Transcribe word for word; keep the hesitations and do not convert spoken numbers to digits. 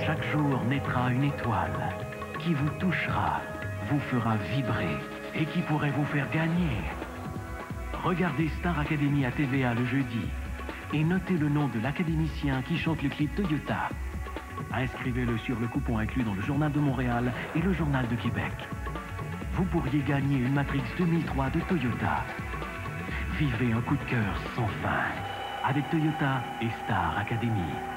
Chaque jour naîtra une étoile qui vous touchera, vous fera vibrer et qui pourrait vous faire gagner. Regardez Star Academy à T V A le jeudi et notez le nom de l'académicien qui chante le clip Toyota. Inscrivez-le sur le coupon inclus dans le Journal de Montréal et le Journal de Québec. Vous pourriez gagner une Matrix deux mille trois de Toyota. Vivez un coup de cœur sans fin avec Toyota et Star Academy.